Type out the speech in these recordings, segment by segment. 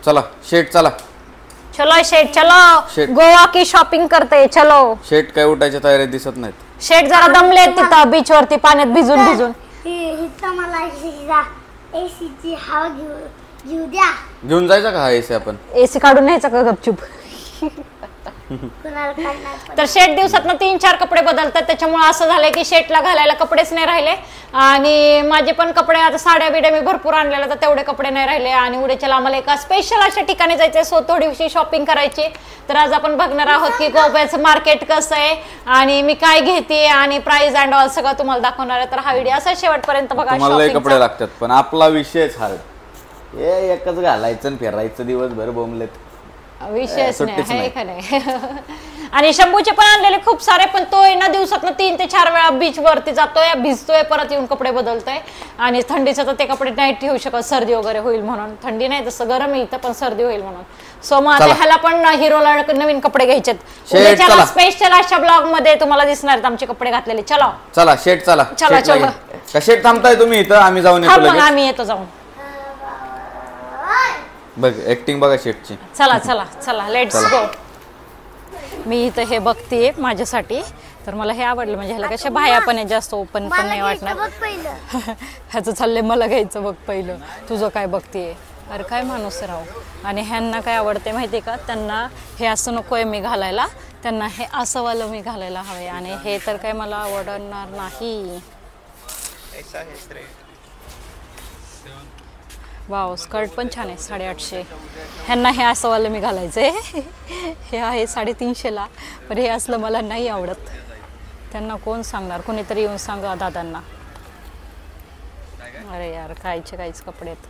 चला शेट चला. चलो शेट चलो. गोवा की शॉपिंग करते चलो. शेट काय उठायच्या तयारीत दिसत नाहीत. शेट जरा दमले तिथं बीच वरती पाण्यात भिजून भिजून. एसीची हवा घेऊ द्या. घेऊन जायचा का हा एसी आपण? एसी काढून न्यायचा का गपचूप? तर शेट दिवसातनं 3-4 कपडे बदलतात, त्याच्यामुळे असं झालंय की शेटला घालायला कपडेच नाही राहिले. आणि माझे पण कपडे आता साड्या बिड्या मी भरपूर आणलेल्या, तर तेवढे कपडे नाही राहिले. आणि उद्याच्याला आम्हाला एका स्पेशल अशा ठिकाणी जायचंय, सो थोडीशी शॉपिंग करायची. तर आज आपण बघणार आहोत की गोव्याचं मार्केट कसं आहे आणि मी काय घेते आणि प्राइस अँड ऑल सगळं तुम्हाला दाखवणार आहे. तर हा व्हिडिओ असा शेवटपर्यंत बघा. तुम्हाला लय कपडे लागतात, पण आपला विषयच हा हे एकच घालायचं आणि फिरायचं दिवसभर बोंबलेत. विशेष नाही का नाही. आणि शंभूचे पण आणलेले खूप सारे, पण तो ना दिवसातनं 3 ते 4 वेळा बीच वरती जातोय, भिजतोय, परत येऊन कपडे बदलतोय. आणि थंडीचं तर ते कपडे नाही ठेवू शकत, सर्दी वगैरे होईल म्हणून. थंडी नाही तसं गरम आहे इथं, पण सर्दी होईल म्हणून. सो मग आता ह्याला पण हिरोला नवीन कपडे घ्यायचेत. उद्याच्या स्पेशल अशा ब्लॉग मध्ये तुम्हाला दिसणार आहेत आमचे कपडे घातलेले. चला चला शेट चला. चला चला. का शेट थांबताय तुम्ही इथं? आम्ही जाऊन येतो. आम्ही येतो जाऊन. बघ ऍक्टिंग बघा शेटची. चला चला चला लेट्स गो. मी इथं हे बघतेय माझ्यासाठी, तर मला हे आवडलं. म्हणजे ह्याला कशा बाह्या पण आहे, जास्त ओपन पण नाही वाटणार. ह्याचं चाललंय मला घ्यायचं बघ पहिलं. तुझं काय बघतेय? अरे काय माणूस राव. आणि ह्यांना काय आवडते माहिती का? त्यांना हे असं नकोय मी घालायला, त्यांना हे असं वालं मी घालायला हवे. आणि हे तर काय मला आवडणार नाही. वाव स्कर्ट पण छान आहे 850. ह्यांना हे असं वालं मी घालायचंय. हे आहे 350ला, पण हे असलं मला नाही आवडत. त्यांना कोण सांगणार? कोणीतरी येऊन सांगा दादांना. अरे यार कायचे काहीच कपडे आहेत.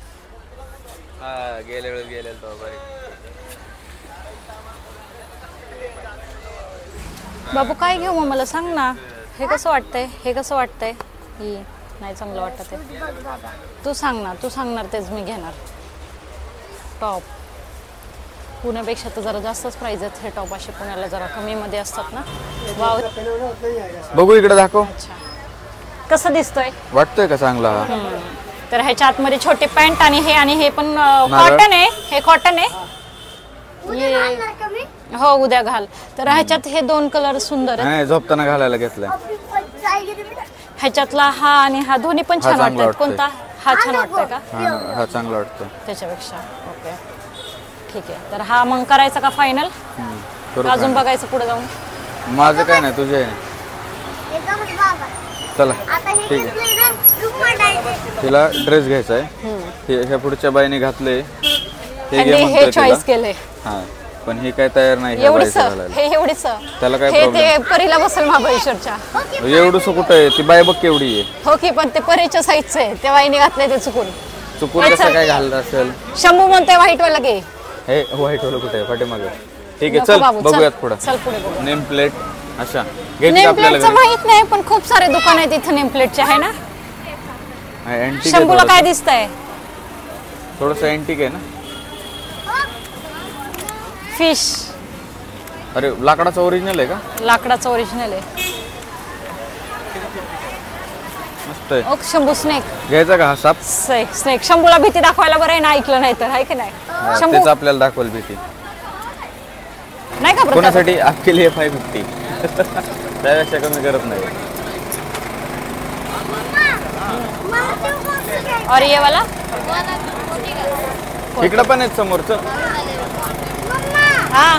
बाबू काय घेऊ मग मला सांग ना. हे कसं वाटतंय? हे कसं वाटतंय? ही नाही चांगलं वाटत आहे. तू सांग ना, तू सांगणार तेच मी घेणार. टॉप पुण्यापेक्षा तर जरा जास्तच प्राइस आहेत हे टॉप. असे पुण्याला जरा कमी मध्ये असतात ना. वाव बघू इकडे दाखव. अच्छा कसं दिसतोय? वाटतोय का चांगला? तर ह्याच्या आतमध्ये छोटे पॅन्ट आणि हे पण कॉटन आहे. हे कॉटन आहे. हो उद्या घाल. तर ह्याच्यात हे 2 कलर सुंदर आहे. झोपताना घालायला घेतलाय. ह्याच्यातला हा आणि हा दोन्ही पण छान वाटतात. कोणता? हा छान वाटतोय का? हा चांगला वाटतो त्याच्यापेक्षा. ओके ठीक आहे. तर हा मग करायचा का फायनल? अजून बघायचं पुढे जाऊन. माझं काय नाही, तुझे चला ठीक आहे. तिला ड्रेस घ्यायचा आहे. ह्या पुढच्या बाईने घातले, हे चॉईस केलंय. हा पण हे काय तयार नाही. एवढीच हे एवढीच त्याला काय हे ते परीला बसेल महाबळेश्वरच्या. एवढंच कुठं आहे? ती बाई बघ केवढी आहे. हो की, पण ते परीच्या साईजचं आहे. त्या बाईने घातलंय ते चुकून कसं काय घाललं असेल. शंभू म्हणते व्हाईट वाला घे. हे व्हाईट वाला कुठे आहे? पाठीमागे. ठीक आहे चल बघूयात पुढे. चल पुढे बघू. नेम प्लेट अशा नेम प्लेटचं माहित नाही, पण खूप सारे दुकान आहेत इथं नेम प्लेटचे आहे ना. शंभूला काय दिसतंय? थोडंसं अँटिक आहे ना. फिश. अरे लाकडाचं ओरिजिनल आहे का? लाकडाचं ओरिजिनल आहे. मस्त आहे. ओके शंभू स्नेक घ्यायचा का? हा साप स्नेक. शंभूला भीती दाखवायला बरं आहे ना, ऐकलं नाही तर आहे की नाही. तेच आपल्याला दाखवल भीती नाही का? कोणासाठी आपके लिए 550 त्यापेक्षा कमी करत नाही. और ये वाला इकडं पण आहेत समोरचं. हा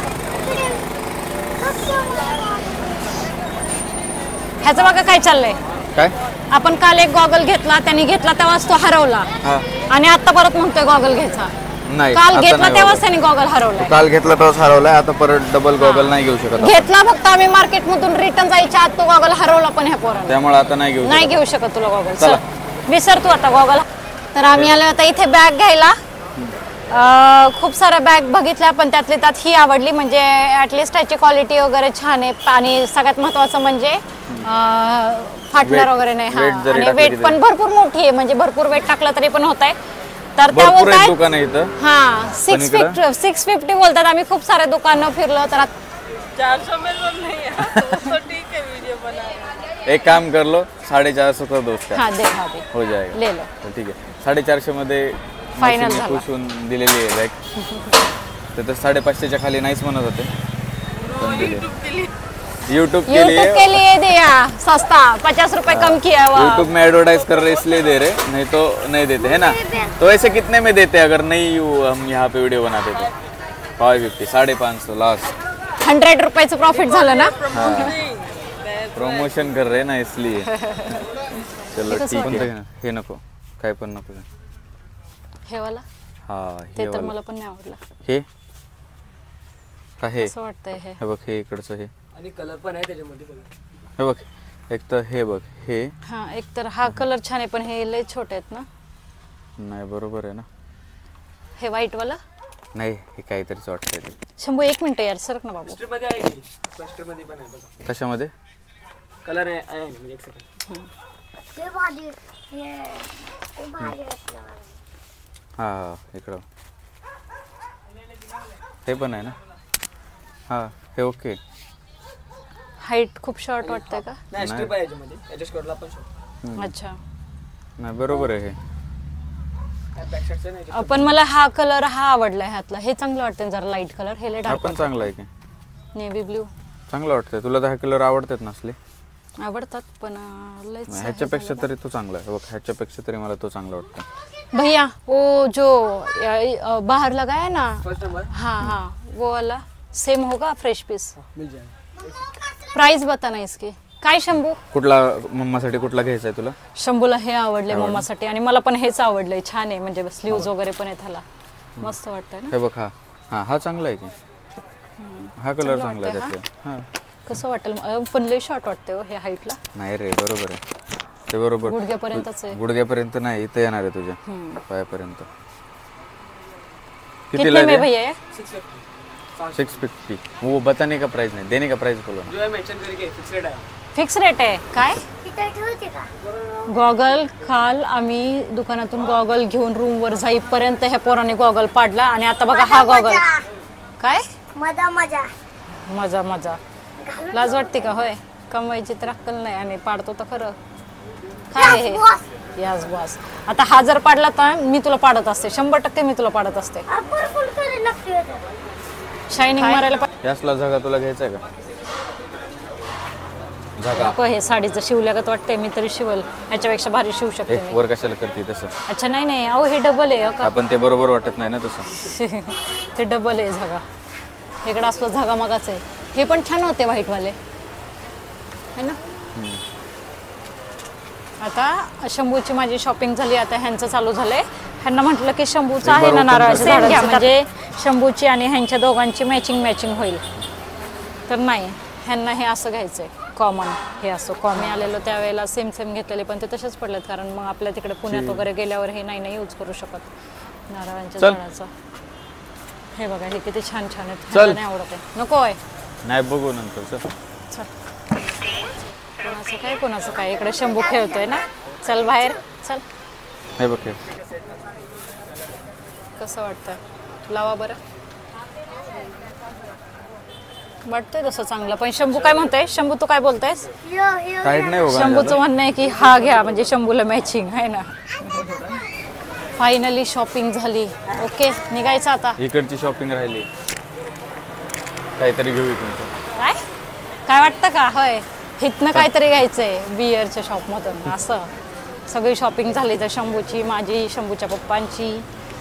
ह्याचं बघा काय चाललंय. काय? आपण काल एक गॉगल घेतला, त्यांनी घेतला तेव्हाच तो हरवला. आणि आता परत म्हणतोय गॉगल घ्यायचा. नाही काल घेतला तेव्हाच त्यांनी गॉगल हरवलाय. काल घेतला तेव्हाच हरवलाय. आता परत डबल गॉगल नाही घेऊ शकत. घेतला फक्त आम्ही मार्केट मधून रिटर्न जायच्या आत तो गॉगल हरवला पण ह्या पोराला. त्यामुळे आता नाही घेऊ शकत तुला गॉगल. चल विसर तू आता गॉगल. तर आम्ही आलो आता इथे बॅग घ्यायला. खूप साऱ्या बॅग बघितल्या, पण त्यातली त्यात ही आवडली. म्हणजे ऍटलिस्ट त्याची क्वालिटी वगैरे छान आहे. आणि सगळ्यात महत्वाचं म्हणजे फाटणार वगैरे नाही. हा आणि वेट पण भरपूर मोठी आहे. म्हणजे भरपूर वेट टाकलं तरी पण होत आहे. तर त्या बोलतात हा 650 बोलतात. आम्ही खूप सारे दुकानं फिरलो. तर 400 में नहीं है तो ठीक है वीडियो बना. एक काम कर लो 450 का दोस्त हाँ दे हो जाएगा. ले लो. तो ठीक है 450 मध्ये Final मावशीने झाला. खुश होऊन दिलेली आहे बॅग. तर 550च्या खाली नाहीच म्हणत होते पण दिले. यूट्यूब के लिए यूट्यूब के लिए दिया सस्ता 50 रुपए कम किया हुआ यूट्यूब में एडवर्टाइज कर रहे इसलिए दे रहे, नहीं तो नहीं देते है ना. तो ऐसे कितने में देते अगर नहीं हम यहाँ पे वीडियो बनाते तो 550 550 लास्ट. 100 रुपयाचं प्रॉफिट झालं ना. प्रमोशन कर रहे ना इसलिए. चलो ठीक आहे. हे नको काय पण नको. हे वाला हा ते हे तर वाला. मला पण नाही आवडलं. हे का हे असं वाटतंय हे. हे बघ हे इकडचं हे आणि कलर पण आहे त्याच्यामध्ये बघा. हे बघ एक तर हे बघ हे हा एक तर हा कलर छान आहे पण हे लय छोटे आहेत ना. नाही बरोबर आहे ना. हे व्हाईट वाला नाही हे काहीतरीच वाटतंय ते. शंभू 1 मिनिट यार सरक ना बाबू. क्लस्टर मध्ये आहे की क्लस्टर मध्ये पण आहे बघा. कशामध्ये कलर आहे म्हणजे एक सेकंड. हे भाजी हे भाजी असणार. हा हा इकडं हे पण आहे ना. हा हे ओके. हाईट खूप शॉर्ट वाटतंय का. नाही स्ट्रिप आहे याच्यामध्ये ऍडजस्ट करला आपण शकतो. अच्छा नाही बरोबर आहे हे. बॅक साईडचा नाही पण मला हा कलर हा आवडलाय ह्यातला. हे चांगलं वाटतं जरा लाईट कलर. हे लय हा डार्क पण चांगला आहे की. नेव्ही ब्ल्यू चांगलं वाटतंय. तुला तर हा कलर आवडतात नसले. आवडतात पण लयच ह्याच्यापेक्षा तरी तो चांगला आहे बघ. ह्याच्यापेक्षा तरी मला तो चांगला वाटतो. भैया वो जो बाहर लगा है ना फर्स्ट नंबर हाँ हाँ वो वाला सेम होगा फ्रेश पीस. मिल जाएगा. प्राइस बताना इसकी. काय शंभू. कुठला मम्मासाठी कुठला घ्यायचा आहे तुला. शंभूला हे आवडले मम्मासाठी आणि मला पण हेच आवडलंय. छान आहे म्हणजे स्लीव्ज वगैरे पण आहेत ह्याला. मस्त वाटतंय ना. हे बघ हा हा हा चांगला आहे की. हा कलर चांगला आहे त्याचा. हा कसं वाटेल पण लय शॉर्ट वाटतंय हो हे हाईटला. नाही रे बरोबर आहे ते बरोबर. गुडघ्यापर्यंतच आहे. गुडघ्यापर्यंत नाही इथे येणार आहे तुझ्या पायापर्यंत. कितने में भैया ये? 650. वो बताने का प्राइस नहीं देने का प्राइस बोलो ना. जो है मेंशन करके फिक्स रेट आहे. फिक्स रेट आहे काय. तिथे ठेवते का? गॉगल काल आम्ही दुकानातून गॉगल घेऊन रूमवर जाईपर्यंत ह्या पोराने गॉगल पाडला आणि आता बघा हा गॉगल. काय मजा मजा मजा मजा. लाज वाटते का होय. कमवायची तर अक्कल नाही आणि पाडतो तर खरं. काय हे यास बॉस. आता हा जर पाडला तर मी तुला पाडत असते. 100% मी तुला पाडत असते. आपण फुल करे लागते. शायनिंग मारायला यासला जागा तुला घ्यायचा आहे का. जागा नको. हे साडीचं शिवल्यागत वाटतंय. मी तरी शिवल ह्याच्यापेक्षा भारी शिवू शकते एक मी. वर कशाला करते तसं. अच्छा नाही नाही अहो हे डबल आहे का. आपण ते बरोबर वाटत नाही ना तसं. ते डबल आहे झगा. इकडं असलं झगा मगाच आहे. हे पण छान होते व्हाईटवाले है ना. आता शंभूची माझी शॉपिंग झाली. आता ह्यांचं चालू झालंय. ह्यांना म्हटलं की शंभूचं आहे ना नारळाचं झाड म्हणजे शंभूची आणि ह्यांच्या दोघांची मॅचिंग होईल. तर नाही ह्यांना हे असं घ्यायचंय कॉमन. हे असं कॉमन आलेलं त्यावेळेला सेम घेतलेले पण ते तसेच पडलेत कारण मग आपल्या तिकडे पुण्यात वगैरे गेल्यावर हे नाही यूज करू शकत नारळांच्या झाडाचं. हे बघा हे किती छान आहेत. मला नाही आवडत आहे. नको आहे. नाही बघू नंतर. चल कोणाचं काय इकडे शंभू खेळतोय ना. चल बाहेर चल. हे बघ हे. कसं वाटतं लावा बरं. वाटतंय तसं चांगलं पण शंभू काय म्हणतोय. शंभू तू काय बोलतोयस. टाईट नाही होगा. शंभूचं म्हणणं आहे की हा घ्या म्हणजे शंभूला मॅचिंग आहे ना. फायनली शॉपिंग झाली. ओके निघायचं आता. इकडची शॉपिंग राहिली. काहीतरी घेऊ तुमचं. काय काय वाटतं का. होय इथनं काहीतरी घ्यायचंय बियरच्या शॉपमधून. असं सगळी शॉपिंग झाली तर शंभूची माझी शंभूच्या पप्पांची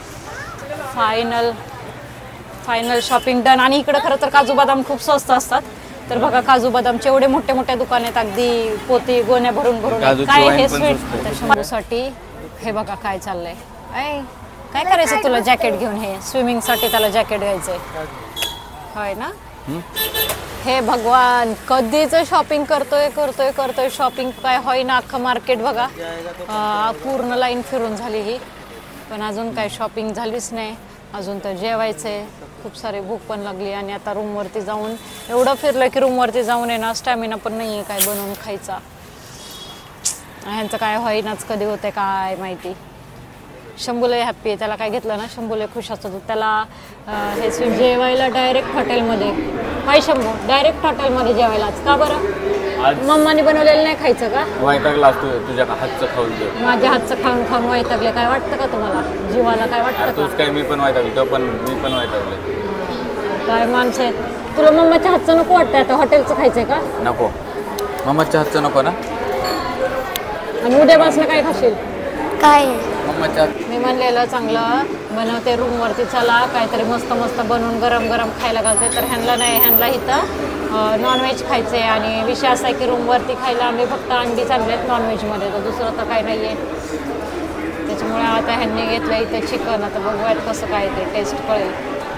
फायनल शॉपिंग डन. आणि इकडं खरं तर काजू बदाम खूप स्वस्त असतात. तर बघा काजू बदामचे एवढे मोठे दुकान आहेत. अगदी पोती गोण्या भरून काय हे स्वीट शंभूसाठी. हे बघा काय चाललंय. काय करायचं तुला जॅकेट घेऊन. हे स्विमिंगसाठी त्याला जॅकेट घ्यायचंय होय ना. हे भगवान कधीच शॉपिंग करतोय शॉपिंग काय होय ना. अख्खं मार्केट बघा पूर्ण लाईन फिरून झाली ही पण अजून काय शॉपिंग झालीच नाही. अजून तर जेवायचंय. खूप सारी भूक पण लागली आणि आता रूमवरती जाऊन एवढं फिरलं की रूमवरती जाऊन आहे ना स्टॅमिना पण नाही आहे काय बनवून खायचा. ह्यांचं काय होईनाच कधी होते काय माहिती. शंभूला हॅप्पी आहे. त्याला काय घेतलं ना शंभूला खुश असतो. त्याला हे जेवायला डायरेक्ट हॉटेलमध्ये. काय शंभू डायरेक्ट हॉटेलमध्ये जेवायलाच का बरं. आज मम्माने बनवलेलं नाही खायचं का? वैतागला असतो तुझ्या हातचं खाऊन दे. माझ्या हातचं खाऊन खाऊन वैतागले. काय वाटतं का तुम्हाला? जीवाला काय वाटतं तूच का? काय मी पण वैतागलो, तो पण मी पण वैतागले. काय माणसं आहेत. तुला मम्माच्या हातचं नको वाटतं? आता हॉटेलचं खायचंय का? नको, मम्माच्या हातचं नको ना. आणि उद्यापासून काय खाशील? काय मम्माच्या मी म्हणलेलं चांगलं बनवते रूमवरती, चला काहीतरी मस्त मस्त बनवून गरम गरम खायला घालते. तर ह्यांना नाही, ह्यांना इथं नॉनव्हेज खायचं आहे. आणि विषय असा आहे की रूमवरती खायला आम्ही फक्त अंडीच आणले आहेत नॉनव्हेजमध्ये, तर दुसरं तर काही नाही आहे. त्याच्यामुळे आता ह्यांनी घेतलं इथं चिकन. आता बघूयात कसं काय ते टेस्ट कळेल.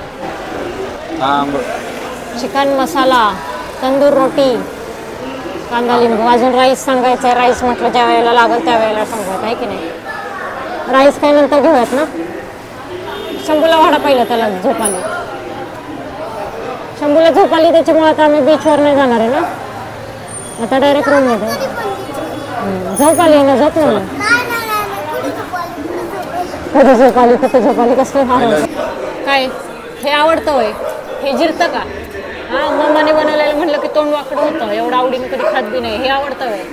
चिकन मसाला, तंदूर रोटी, कांदा लिंबू. अजून राईस सांगायचं आहे. राईस म्हटलं ज्या वेळेला लागेल त्या वेळेला सांगायचं आहे की नाही. राईस काय नंतर घेऊयात ना. शंभूला वाढा पहिलं, त्याला झोप आली. शंभूला झोप आली त्याच्यामुळे आता आम्ही बीचवर नाही जाणार आहे ना. आता डायरेक्ट रूममध्ये. झोप आली ना, झोप म्हणून. कधी झोप आली, कुठे झोप आली, कसं काय. हे आवडतं होय? हे जिरतं का? हा, मम्माने बनवलेलं म्हटलं की तोंड वाकडं होतं. एवढं आवडीने कधी खात बी नाही. हे आवडतं होय?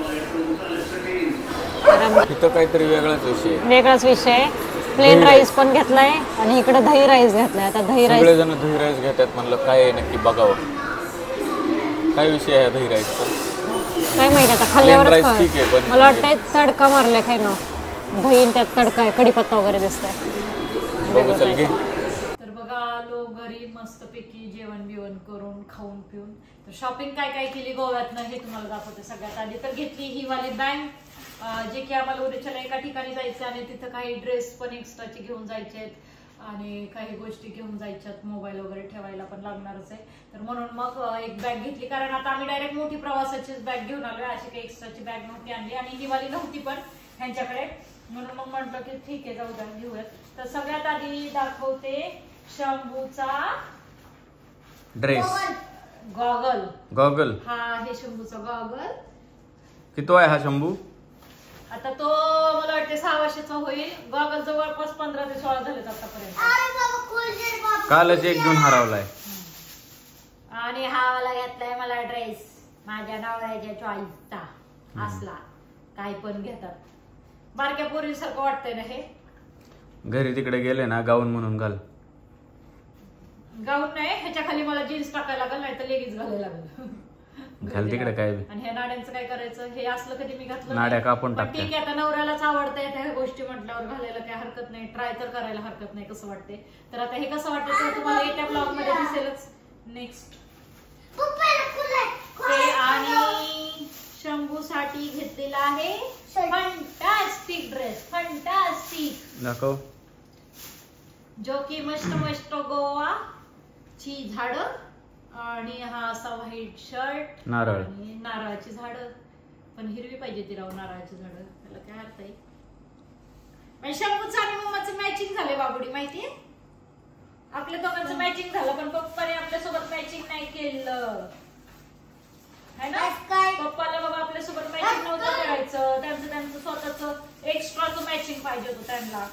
इथं काहीतरी वेगळाच विषय. वेगळाच विषय. प्लेन राईस पण घेतलाय आणि इकडे दही राईस घेतलाय. आता दही राईस, सगळेजण दही राईस घेतात. म्हणलं काय आहे नक्की बघावं, काय विषय आहे दही राईसचा. काय माहिती आता खाल्ल्यावर. राईस ठीक आहे, पण मला वाटतंय तडका मारलाय काय ना, दही त्यात तडका आहे, कढीपत्ता वगैरे दिसतंय. बघू चल घे. तर बघा आलो घरी मस्तपैकी जेवण बिवण करून खाऊन पिऊन. तर शॉपिंग काय काय केली गोव्यातनं हे तुम्हाला दाखवते. सगळ्यात आधी तर घेतली ही वाली बँक, जे की आम्हाला उद्याच्याला एका ठिकाणी जायचं आणि तिथं काही ड्रेस पण एक्स्ट्राचे घेऊन जायचे आहेत आणि काही गोष्टी घेऊन जायच्यात, मोबाईल वगैरे ठेवायला पण लागणारच आहे. तर म्हणून मग एक बॅग घेतली, कारण आता आम्ही डायरेक्ट मोठी प्रवासाचीच बॅग घेऊन आलोय. अशी काही एक्स्ट्राची बॅग नव्हती आणली आणि ही वाली नव्हती पण ह्यांच्याकडे, म्हणून मग म्हटलं की ठीक आहे जाऊ द्या घेऊयात. तर सगळ्यात आधी दाखवते शंभूचा ड्रेस, गॉगल. गॉगल. हा आहे शंभूचा गॉगल. किती आहे हा शंभू? आता तो मला वाटते 6 वर्षाचा होईल. गॉगल जवळपास 15 ते 16 झालेत आतापर्यंत. कालच एक घेऊन हरवलाय. आणि हा वाला घेतलाय मला ड्रेस माझ्या नवऱ्याच्या चॉईसचा. असला काही पण घेतात. बारक्या पोरीसारखं वाटतंय ना हे. घरी तिकडे गेले ना गाऊन म्हणून घाल. गाऊन नाही, ह्याच्या खाली मला जीन्स टाकायला लागल, नाही तर लेगीच घालायला लागल. घाल तिकडे काय बी. आणि ह्या नाड्यांचं काय करायचं, हे असलं कधी मी घातलं नाड्या कापून पण टाकते. ठीक आहे, आता नवऱ्यालाच आवडतंय त्या गोष्टी म्हटल्यावर घालायला काय हरकत नाही, ट्राय तर करायला हरकत नाही कसं वाटते. तर आता हे कसं वाटतं ते तुम्हाला येत्या ब्लॉग मध्ये दिसेलच. नेक्स्ट ते आणि शंभू साठी घेतलेला आहे फंटास्टिक ड्रेस. फंटास्टिक दाखव. जो की मस्त मस्त गोवा ची झाडं आणि हा असा व्हाईट शर्ट, नारळ आणि नारळाची झाडं. पण हिरवी पाहिजे ती राव नारळाची झाडं, त्याला काय अर्थ आहे. पण शंभूचं आणि मम्माचं मॅचिंग झाले बाबुडी, माहितीये. आपल्या दोघांचं मॅचिंग झालं पण पप्पाने आपल्यासोबत मॅचिंग नाही केलं है ना. पप्पाला बाबा आपल्यासोबत मॅचिंग नव्हतं करायचं, त्यांचं स्वतःच एक्स्ट्राचं मॅचिंग पाहिजे होतं त्यांना.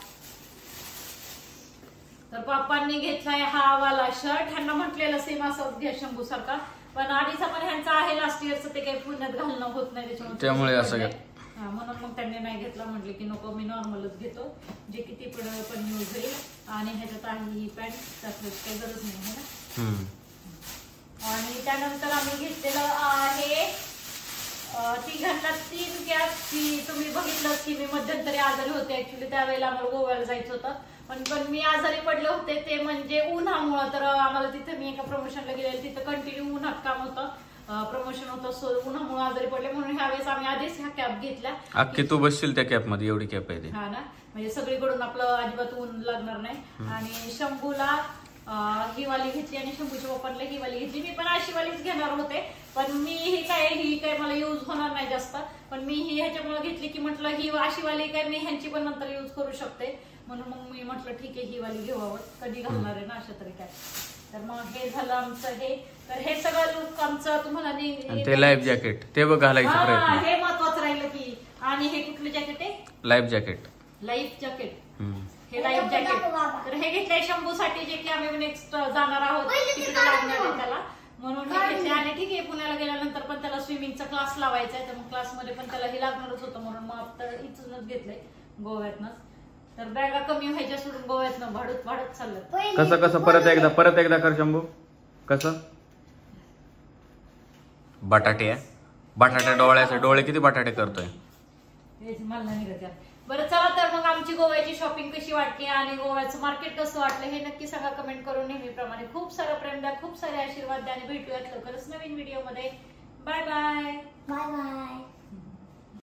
तर पप्पांनी घेतलाय हा वाला शर्ट. ह्यांना म्हटलेलं सेम असं घ्या शंभू सारखा, पण आधीचा पण ह्यांचा आहे लास्ट इयरचं, ते काही पुण्यात घालणं होत नाही त्यामुळे असं घ्या. म्हणून मग त्यांनी नाही घेतला. म्हटले की नको मी नॉर्मलच घेतो, जे किती पण यूज होईल. आणि ह्याच्यात आहे ही पॅन्ट, त्यात काही गरज नाही है ना. आणि त्यानंतर आम्ही घेतलेलं आहे तिघांना 3 कॅप. की तुम्ही बघितलं की मी मध्यंतरी आजारी होते ऍक्च्युली, त्यावेळेला आम्हाला गोव्याला जायचं होतं. पण मी आजारी पडले होते ते म्हणजे उन्हामुळं. तर आम्हाला तिथे मी एका प्रमोशनला गेलेले, तिथं कंटिन्यू उन्हात काम होतं, प्रमोशन होतं, सो उन्हामुळे आजारी पडले. म्हणून ह्यावेळेस आम्ही आधीच ह्या कॅप घेतल्या. अख्खी तू बसशील त्या कॅप मध्ये, एवढी कॅप आहे. हा ना, म्हणजे सगळीकडून आपलं अजिबात ऊन लागणार नाही. आणि शंभूला ही वाली घेतली आणि शंभूच्या पप्पांना ही वाली घेतली. मी पण अशी वालीच घेणार होते, पण ही काय मला युज होणार नाही जास्त. पण मी ही ह्याच्यामुळे घेतली की म्हटलं ही अशी वाली काय मी ह्यांची पण नंतर युज करू शकते, म्हणून मग मी म्हटलं ठीक आहे ही वाली घेवावं, कधी घालणार आहे ना अशा तरी काय. तर मग हे झालं आमचं हे. तर हे सगळं लुक आमचं तुम्हाला ते लाईफ जॅकेट ते बघ घालायचं प्रयत्न. हे महत्वाचं राहिलं की. आणि हे कुठलं जॅकेट आहे? Life jacket. लाईफ जॅकेट, हे लाईफ जॅकेट. तर हे घेतलंय शंभूसाठी, जे की आम्ही नेक्स्ट जाणार आहोत तिकडे लागणार आहे त्याला, म्हणून हे घेतले. आणि ठीक आहे पुण्याला गेल्यानंतर पण त्याला स्विमिंगचा क्लास लावायचा आहे, तर मग क्लासमध्ये पण त्याला हे लागणारच होतं म्हणून मग आता इथूनच घेतलंय गोव्यातनच. तर बॅगा कमी व्हायच्या सोडून गोव्यातनं वाढत चाललं. कसं परत एकदा कर शंभू. कसं बटाटे आहे, बटाटे डोळ्याचे डोळे किती बटाटे करतोय. मला नाही निघत. बरं चला तर मग आमची गोव्याची शॉपिंग कशी वाटली आणि गोव्याचं मार्केट कसं वाटलं हे नक्की सांगा कमेंट करून. नेहमीप्रमाणे खूप सारा प्रेम द्या, खूप सारे आशीर्वाद द्या आणि भेटूयात लवकरच नवीन व्हिडिओ मध्ये. Bye bye. Bye bye.